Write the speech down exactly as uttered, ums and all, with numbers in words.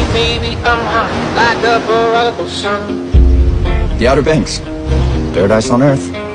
baby, I'm hot like a prodigal son. The Outer Banks. Paradise on Earth.